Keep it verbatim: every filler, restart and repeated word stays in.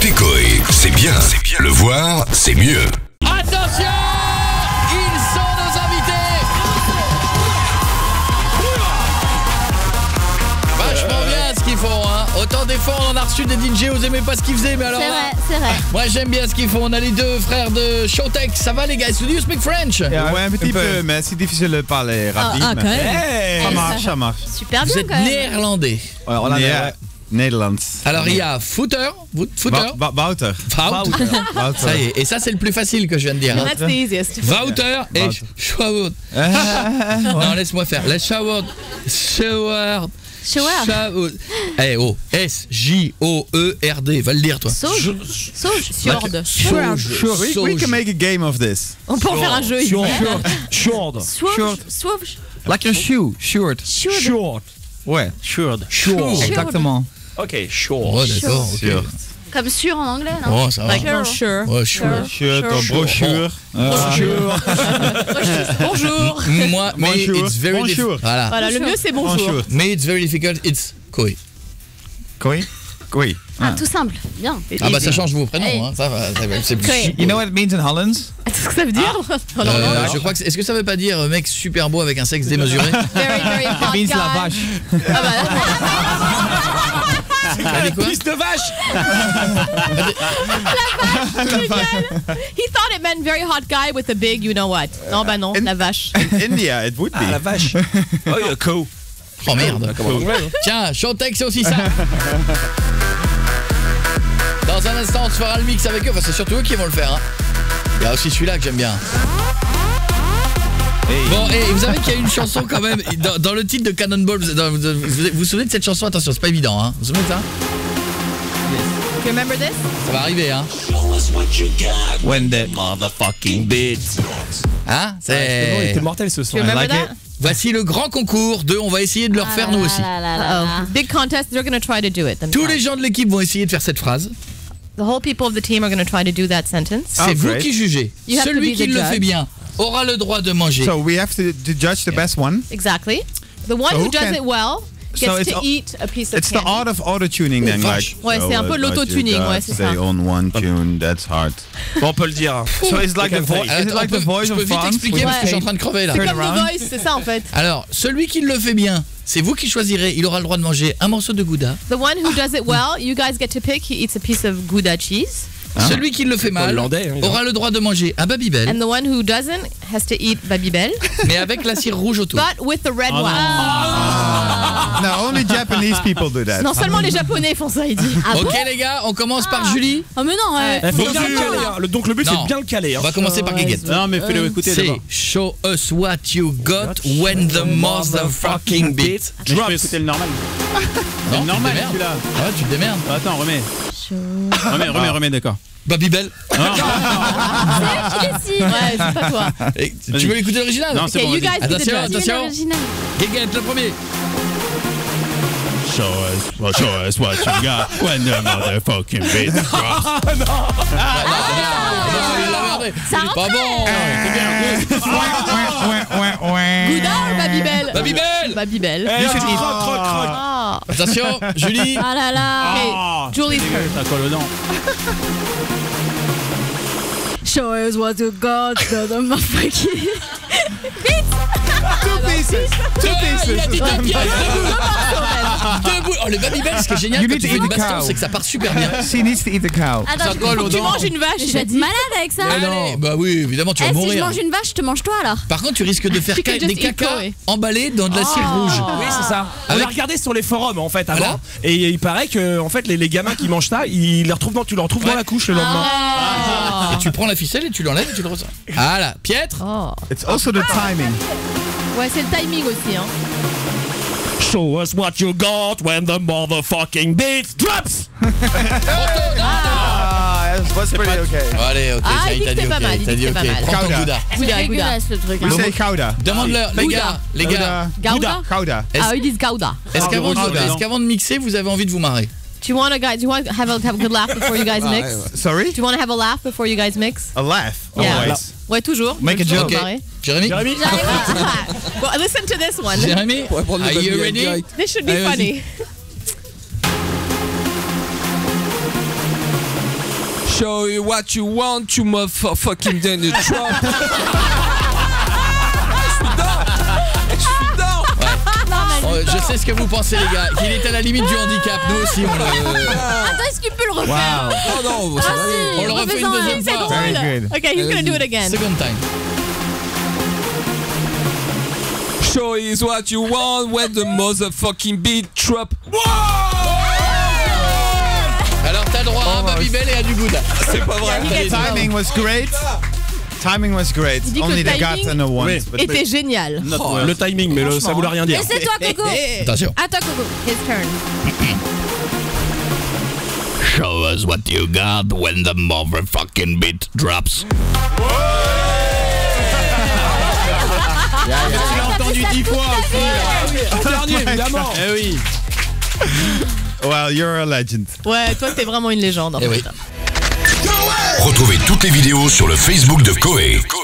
Écoutez Coé, c'est bien, c'est bien. Le voir, c'est mieux. Attention, ils sont nos invités. Vachement bien ce qu'ils font, hein. Autant des fois on en a reçu des D J, vous aimez pas ce qu'ils faisaient, mais alors C'est là, vrai, c'est vrai. moi j'aime bien ce qu'ils font. On a les deux frères de Showtech. Ça va les gars? Do you speak French? Ouais, un petit peu, mais c'est difficile de parler rapide. ah, quand même. Hey, ça Hey, marche, ça- ça marche. Super Vous bien êtes quand même. néerlandais. Ouais, on a Né- Nederlands. Alors il y a Footer, Wo- Footer, Ba- Ba- Wouter. Wout. Wouter. Ça y est, et ça c'est le plus facile que je viens de dire. hein. That's the easiest. Wouter et Wouter. Schwaward. Non, laisse-moi faire. La Schwaward. Schwaward. Shower. Schwaward. Eh oh, S J O E R D, va le dire toi. Sauge. Sauge. Fjord. Sure, sure. We, we Sauge. can make a game of this. On peut en faire un jeu. ici. Short. Swoosh. Swoosh. Like a shoe, short. Should. Short. Ouais, short. Short. Exactement. Ok, short. Oh d'accord, ok. Sûr. Comme sûr en anglais, non? Oh ça va. Like, non, sure. Ouais, sure. Shirt, or brochure. Bonjour. Bonjour. Moi, mais Bonjour. it's very Bonjour. difficult. Voilà. Voilà, le mieux c'est bonjour. Bonjour. Mais it's very difficult, it's Koi. Quoi? Oui. Ah, tout simple. Bien. Ah bah ça change vos prénoms, Hey. hein. Ça va, ça va, c'est plus. Koi. You know what it means in Holland? Est-ce que ça veut dire? Oh, non, non, Euh, non. je crois que c'est- est-ce que ça veut pas dire euh, mec super beau avec un sexe démesuré? Very, very hot It means guy. la vache. Ah bah, T'as dit quoi? Fils de vache. he thought it meant very hot guy with a big, you know what. Non, bah non, In- la vache. India, it would be. Ah la vache. Oh, il y a co. Oh merde. Ouais, hein. Tiens, Showtech c'est aussi ça. Dans un instant on se fera le mix avec eux, enfin c'est surtout eux qui vont le faire, hein. Il y a aussi celui-là que j'aime bien. Bon, et vous savez qu'il y a une chanson quand même dans, dans le titre de Cannonball. Vous, dans- vous, vous- vous vous souvenez de cette chanson? Attention, c'est pas évident, hein. Vous vous souvenez de ça? You remember this? Ça va arriver, hein. When the motherfucking bitch. Hein? Il C'est. était mortel ce son. You remember like that? Voici le grand concours de. On va essayer de le refaire nous aussi. Ah là là là là. Oh, big contest. They're going to try to do it Tous themselves. les gens de l'équipe vont essayer de faire cette phrase. The whole people of the team are going to try to do that sentence. C'est Ah, vous great. qui jugez. You have to Celui be qui the le judge. fait bien aura le droit de manger. So we have to, to judge the best one. Exactly. The one So who who does can- it well gets So it's to all- eat a piece of It's the candy. art of auto-tuning then, Oh, like. Ouais, c'est un peu l'auto-tuning, ouais, c'est ça. Stay on one tune, that's hard. Bon, on peut le dire. So it's like the Okay, voice. fine. Is it like on the peut- voice je of peux vite France? expliquer parce que je suis en train de crever là. C'est Turn comme The around. Voice, c'est ça en fait. Alors, celui qui le fait bien, c'est vous qui choisirez. Il aura le droit de manger un morceau de gouda. The one who does it well, you guys get to pick. He eats a piece of Gouda cheese. Celui qui le fait mal hollandais, hein, aura le droit de manger un Babybel, And the one who doesn't has to eat Babybel, mais avec la cire rouge autour. but with the red wax. No, only Japanese people do that. Non, seulement les Japonais font ça, il dit. Ah Ok bon? les gars, on commence par Julie. Oh mais non, euh, Ouais. Il faut c'est bien le évident, caler. là. hein. Le- Donc le but Non. c'est bien le caler. hein. On va commencer par Guiguette. Non mais fais-le écouter C'est d'abord. show us what you got when the motherfucking beat Je peux drops. écouter le normal. Non, le normal tu te démerdes. celui-là. Ah, tu te démerdes. Attends, remets. Remets, remets, remets, d'accord. Babybel. Qui décide? Ouais, c'est pas toi. Et Tu veux l'écouter l'original? Non, c'est Okay, bon, you vas-y. guys be the Attention, judge. attention. L'original. Guiguette, le premier. Show us, well, show us what you got when the motherfucking beat drops. Ah, non, il l'a merdé. Ça Pas rentrait. bon. C'est bien. Gouda ou Babybel? Babybel. Babybel. Eh, tu croques, croque, croque. Ah. Attention, Julie. Ah là là. Okay, Julie's turn. Ça colle aux dents. Show us what you got, the motherfucking. Two pieces. Two Il a dit pieces. deux pièces, debout. Debout. Oh, le Babybel, ce qui est génial You quand need tu to fais eat du the baston, cow. c'est que ça part super bien. She needs to eat the cow. Attends, Ça colle aux Tu dents. manges une vache, je il vais a être dit. malade avec ça. Allez, bah oui, évidemment, tu Eh, vas si je mourir. mange une vache, je te mange toi alors. Par contre, tu risques de faire You can ca- just des eat cacas Koé. emballés dans de la cire rouge. Oui, c'est ça. On Avec- a regardé sur les forums en fait avant, Voilà. et il paraît que en fait les, les gamins qui mangent ça, ils les retrouvent dans, tu les retrouves dans Ouais. la couche le lendemain. Et tu prends la ficelle et tu l'enlèves et tu le ressors. Voilà, Pietre. Oh. It's also the timing. Ouais, c'est le timing aussi, hein. Show us what you got when the motherfucking beat drops. Ah, that was pretty okay. Allez, ok, Ah, ça il y dit est, t'as que dit c'est pas ok, mal, il t'as dit dit que ok. c'est pas mal. Prends ton Gouda. Gouda. C'est Gouda, Gouda. dégueulasse le truc. We hein. say Gouda. Demande-leur, les Gouda. gars, les gars, Gouda. Gouda? Gouda. est-ce Ah, ils disent Gouda. est-ce qu'avant Ah, de, ouais, est-ce non. qu'avant de mixer, vous avez envie de vous marrer? Do you want to guys? Do you want to have a have a good laugh before you guys mix? Sorry? Do you want to have a laugh before you guys mix? A laugh. Yeah. Always. Ouais, toujours. Make a Toujours joke. Ok. marrer. Jérémy? Jérémy. Well, listen to this one. Jérémy? Are you ready? This should be Allez, funny. Show you what you want, you motherfucking Donald Trump. Je suis dedans. Oh, je sais ce que vous pensez les gars, qu'il est à la limite du handicap, nous aussi on le... Attends, est-ce qu'il peut le refaire? Wow. Oh non, ça Ah, va aller. si, On le refait une refais-en un, deuxième c'est fois. drôle. Very good. Okay, he's gonna do it again. Second time. Show is what you want when the motherfucking beat drop. Alors t'as le droit à un Babybel et à du good. C'est pas vrai. Il a- Timing was great. Timing was great. Il dit que Only le the got timing and the ones. Oui. but- était génial. Not Oh, worse. Le timing, mais le, ça voulait rien dire. Et c'est toi, Coco. Attention. À toi, Coco. His turn. Show us what you got when the motherfucking beat drops. Tu l'as entendu dix fois aussi. Dernier, évidemment. Eh oui. Well, you're a legend. Ouais, toi, t'es vraiment une légende. En Eh fait. oui. Retrouvez toutes les vidéos sur le Facebook de Coé.